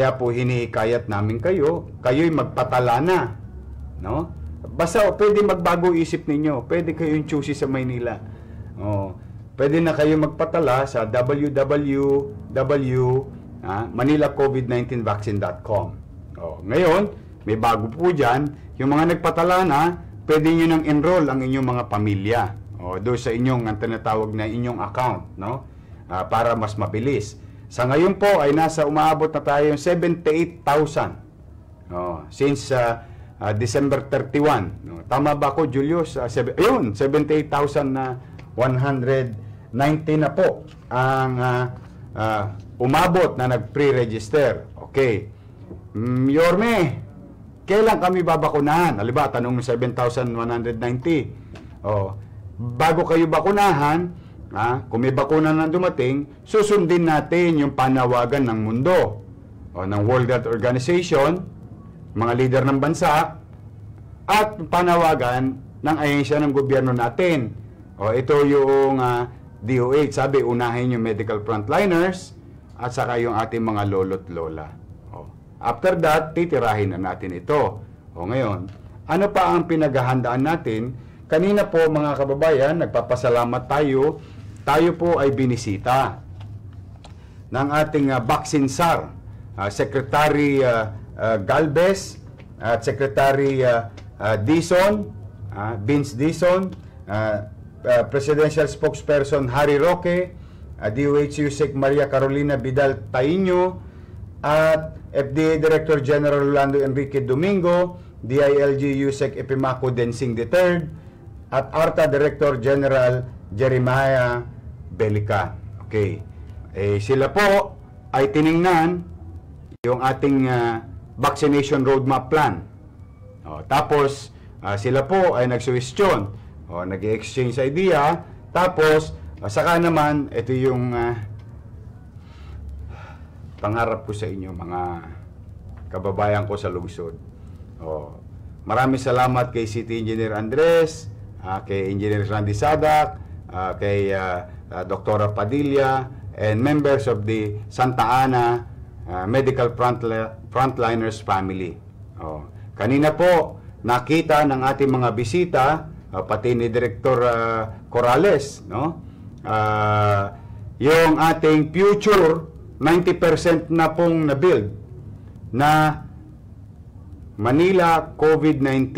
Kaya po hinihikayat namin kayo'y magpatala na, no? Basta pwede magbago isip ninyo, pwede kayong choosy sa Maynila. Pwede na kayo magpatala sa www.manilacovid19vaccine.com. Ngayon, may bago po dyan, yung mga nagpatala na, pwede nyo nang enroll ang inyong mga pamilya. Doon sa inyong tinatawag na inyong account, no? Para mas mabilis. Sa ngayon po ay umaabot na tayo yung 78,000. Since December 31. Tama ba ako, Julius? Ayun, 78,190 na po ang umabot na nag-pre-register. Okay. Yorme, kailan kami babakunahan? Halimbawa, tanong mo 7,190. Bago kayo bakunahan, kung may bakuna na dumating, susundin natin yung panawagan ng mundo, ng World Health Organization, mga leader ng bansa, at panawagan ng ahensya ng gobyerno natin. Ito yung DOH, sabi, unahin yung medical frontliners at saka yung ating mga lolo't lola. After that, titirahin na natin ito. Ngayon, ano pa ang pinaghahandaan natin? Kanina po mga kababayan, nagpapasalamat tayo. Tayo po ay binisita ng ating vaccine SAR, Secretary Galvez at Secretary Dizon, Vince Dizon, Presidential Spokesperson Harry Roque, DOH USEC Maria Carolina Vidal Taino, at FDA Director General Rolando Enrique Domingo, DILG USEC Epimaco Densing III, at ARTA Director General Jeremiah Belica. Okay. Sila po ay tiningnan yung ating vaccination roadmap plan. Tapos, sila po ay nagsuwestiyon, nag-exchange idea, tapos, saka naman, ito yung pangarap ko sa inyo, mga kababayan ko sa lungsod. Maraming salamat kay City Engineer Andres, kay Engineer Randy Sadak, kay Dr. Padilla, and members of the Santa Ana Medical Frontliners family. Kanina po, nakita ng ating mga bisita, pati ni Director Corrales, no? Yung ating future 90% na pong na-build na Manila COVID-19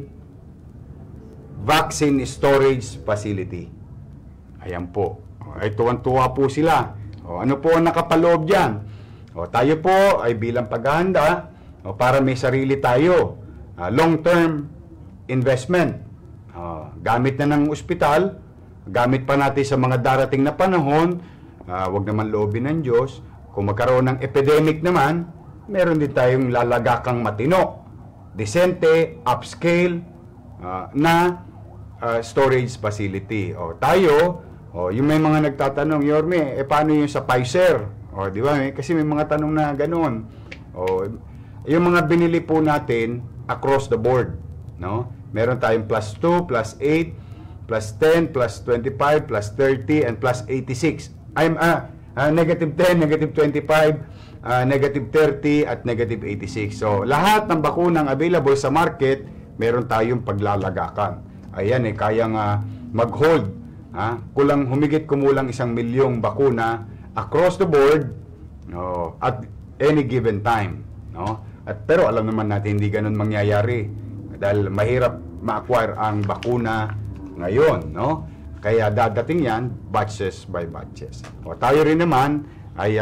Vaccine Storage Facility. Ayan po. Ay tuwan-tuwa po sila. Ano po ang nakapaloob dyan? Tayo po ay bilang paghahanda para may sarili tayo. Long-term investment. Gamit na ng ospital, gamit pa natin sa mga darating na panahon, wag naman loobin ng Diyos. Kung magkaroon ng epidemic naman, meron din tayong lalagakang matino, decente, upscale na storage facility. Tayo, yung may mga nagtatanong, Yorme, paano yung sa Pfizer? Di ba? Kasi may mga tanong na ganoon. Yung mga binili po natin across the board, no? Meron tayong plus 2, plus 8, plus 10, plus 25, plus 30, and plus 86. Negative 10, negative 25, negative 30, at negative 86. So, lahat ng bakunang available sa market, meron tayong paglalagakan. Ayan, kayang mag-hold. Humigit kumulang 1 milyong bakuna across the board at any given time. No? Pero alam naman natin, hindi ganun mangyayari. Dahil mahirap ma-acquire ang bakuna ngayon. No? Kaya dadating yan, batches by batches. Tayo rin naman ay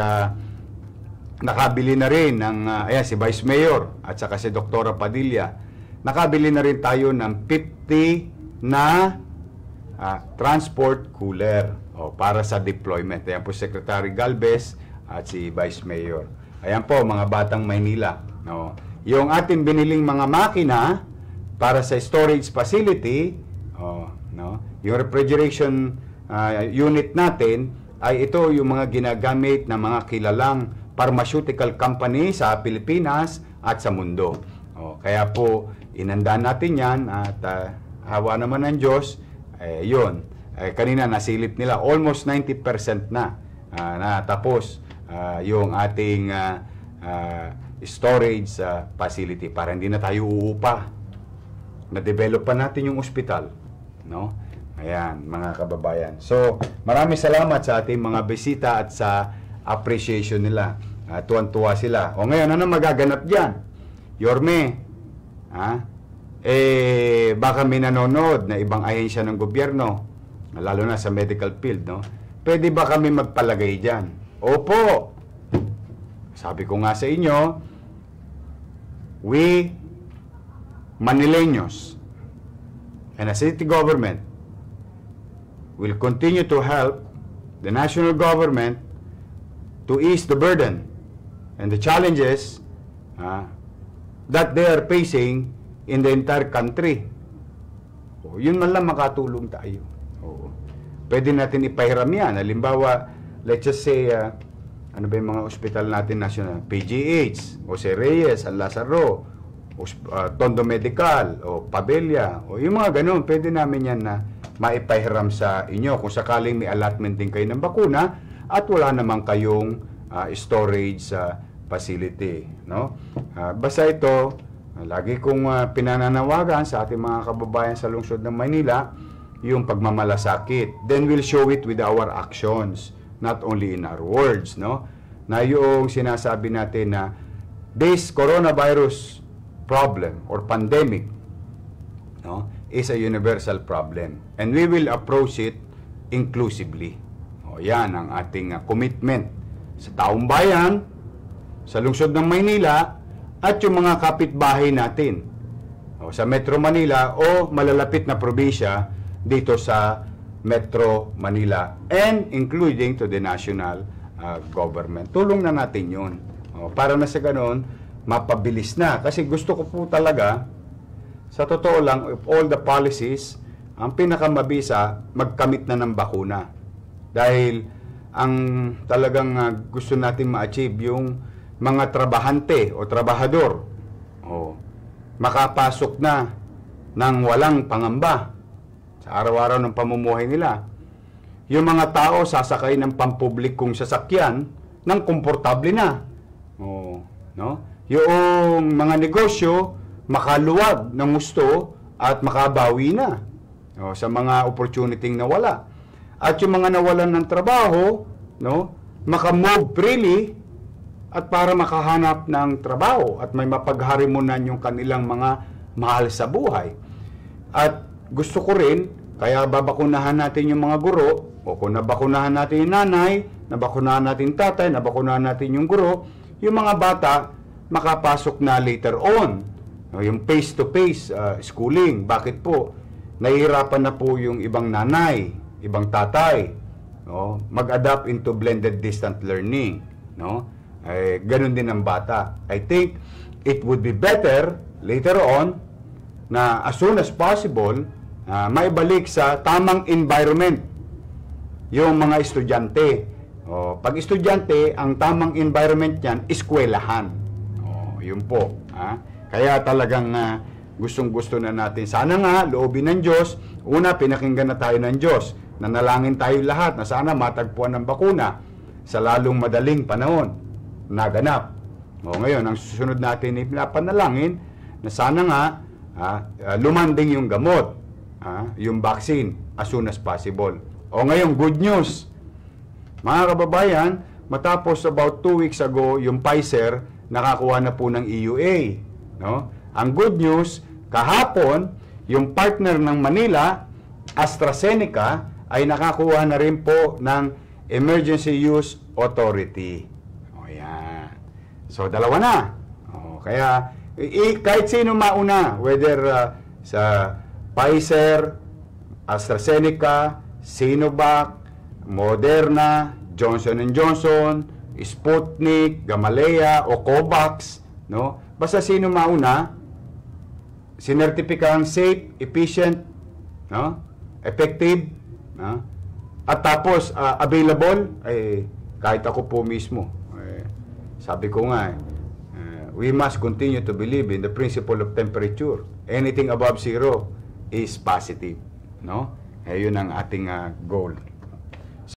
nakabili na rin ng si Vice Mayor at saka si Dr. Padilla. Nakabili na rin tayo ng 50 na transport cooler para sa deployment. Ayan po Secretary Galvez at si Vice Mayor. Ayan po mga batang Maynila. Yung ating biniling mga makina para sa storage facility, yung refrigeration unit natin ay ito yung mga ginagamit ng mga kilalang pharmaceutical company sa Pilipinas at sa mundo. Kaya po, inandaan natin yan at hawa naman ng Diyos, yun. Kanina nasilip nila, almost 90% na tapos yung ating storage facility para hindi na tayo uupa. Na-develop pa natin yung ospital, no? Ayan, mga kababayan. So, maraming salamat sa ating mga bisita at sa appreciation nila. Tuwan-tuwa sila. O ngayon, ano magaganap dyan? Yorme, baka may nanonood na ibang ahensya ng gobyerno, lalo na sa medical field, no? Pwede ba kami magpalagay dyan? Opo! Sabi ko nga sa inyo, we Manileños and a city government will continue to help the national government to ease the burden and the challenges that they are facing in the entire country. Yun man lang makatulong tayo. Pwede natin ipahiram yan. Halimbawa, let's just say, ano ba yung mga ospital natin national? PGH, Jose Reyes, San Lazaro, Tondo Medical, o Pabella, o yung mga ganun, pwede namin yan na maipahiram sa inyo kung sakaling may allotment din kayo ng bakuna at wala naman kayong storage facility, no? Basta ito, lagi kong pinananawagan sa ating mga kababayan sa lungsod ng Maynila, yung pagmamalasakit. Then we'll show it with our actions, not only in our words, no? Na yung sinasabi natin na this coronavirus problem or pandemic, no, is a universal problem and we will approach it inclusively. Yan ang ating commitment sa taong bayan, sa lungsod ng Maynila at yung mga kapitbahay natin sa Metro Manila o malalapit na probinsya dito sa Metro Manila and including to the national government. Tulong na natin yun para na sa ganon mapabilis na. Kasi gusto ko po talaga, sa totoo lang, of all the policies, ang pinakamabisa, magkamit na ng bakuna. Dahil ang talagang gusto natin ma-achieve yung mga trabahante o trabahador makapasok na ng walang pangamba sa araw-araw ng pamumuhay nila. Yung mga tao sasakay ng pampublikong sasakyan ng komportable na. No? Yung mga negosyo makaluwag ng gusto at makabawi na sa mga opportunity na wala. At yung mga nawalan ng trabaho, no, makamove freely at para makahanap ng trabaho at may mapagharimunan yung kanilang mga mahal sa buhay. At gusto ko rin, kaya babakunahan natin yung mga guro, o kung nabakunahan natin yung nanay, nabakunahan natin yung tatay, nabakunahan natin yung guro, yung mga bata, makapasok na later on. Yung face-to-face schooling. Bakit po? Nahihirapan na po yung ibang nanay, ibang tatay, no? Mag-adapt into blended distant learning. No? Ganun din ang bata. I think it would be better later on na as soon as possible, maibalik sa tamang environment yung mga estudyante. Pag estudyante, ang tamang environment niyan, eskwelahan. Yun po. Kaya talagang gustong-gusto na natin. Sana nga, loobin ng Diyos, una, pinakinggan na tayo ng Diyos. Nanalangin tayo lahat na sana matagpuan ng bakuna sa lalong madaling panahon. Naganap. Ngayon, ang susunod natin ay pinapanalangin na sana nga lumanding yung gamot, yung vaccine, as soon as possible. Ngayon, good news. Mga kababayan, matapos about 2 weeks ago, yung Pfizer, nakakuha na po ng EUA. No? Ang good news, kahapon, yung partner ng Manila, AstraZeneca, ay nakakuha na rin po ng Emergency Use Authority. Yan. So, dalawa na. Kaya, kahit sino mauna, whether sa Pfizer, AstraZeneca, Sinovac, Moderna, Johnson & Johnson, Sputnik, Gamaleya, o Covax, no? Basta sino mauna, sinertipikang safe, efficient, no? Effective, no? At tapos available, kahit ako po mismo. Sabi ko nga, we must continue to believe in the principle of temperature. Anything above zero is positive, no? Yun ang ating goal.